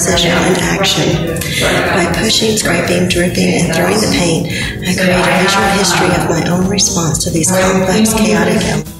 precision and action. By pushing, scraping, dripping, and throwing the paint, I create a visual history of my own response to these complex, chaotic elements.